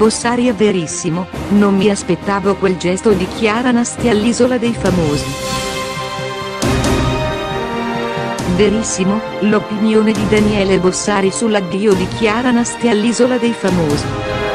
Bossari a Verissimo, non mi aspettavo quel gesto di Chiara Nasti all'Isola dei Famosi. Verissimo, l'opinione di Daniele Bossari sull'addio di Chiara Nasti all'Isola dei Famosi.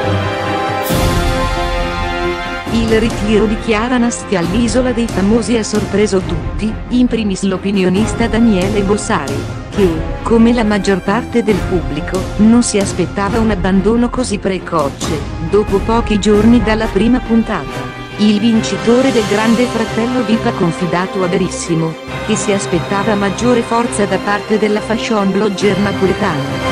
Il ritiro di Chiara Nasti all'Isola dei Famosi ha sorpreso tutti, in primis l'opinionista Daniele Bossari, che, come la maggior parte del pubblico, non si aspettava un abbandono così precoce, dopo pochi giorni dalla prima puntata. Il vincitore del Grande Fratello VIP ha confidato a Verissimo, che si aspettava maggiore forza da parte della fashion blogger napoletana.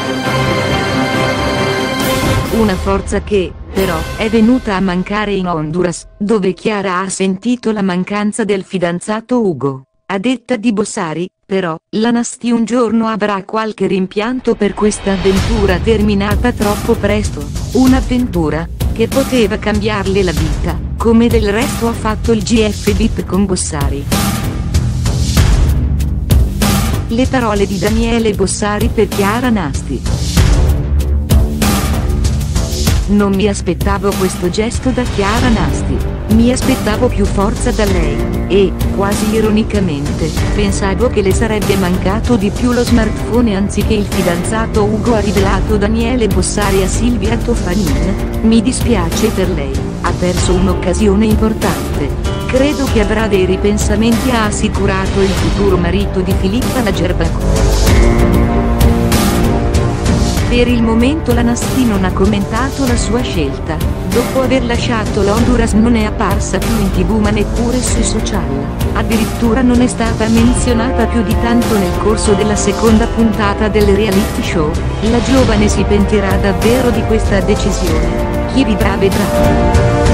Una forza che, però, è venuta a mancare in Honduras, dove Chiara ha sentito la mancanza del fidanzato Ugo. A detta di Bossari, però, la Nasti un giorno avrà qualche rimpianto per questa avventura terminata troppo presto, un'avventura che poteva cambiarle la vita, come del resto ha fatto il GF VIP con Bossari. Le parole di Daniele Bossari per Chiara Nasti. Non mi aspettavo questo gesto da Chiara Nasti, mi aspettavo più forza da lei, e, quasi ironicamente, pensavo che le sarebbe mancato di più lo smartphone anziché il fidanzato Ugo, ha rivelato Daniele Bossari a Silvia Toffanin. Mi dispiace per lei, ha perso un'occasione importante. Credo che avrà dei ripensamenti, ha assicurato il futuro marito di Filippa Lagerback. Per il momento la Nasti non ha commentato la sua scelta, dopo aver lasciato l'Honduras non è apparsa più in TV ma neppure sui social, addirittura non è stata menzionata più di tanto nel corso della seconda puntata del reality show. La giovane si pentirà davvero di questa decisione? Chi vivrà vedrà.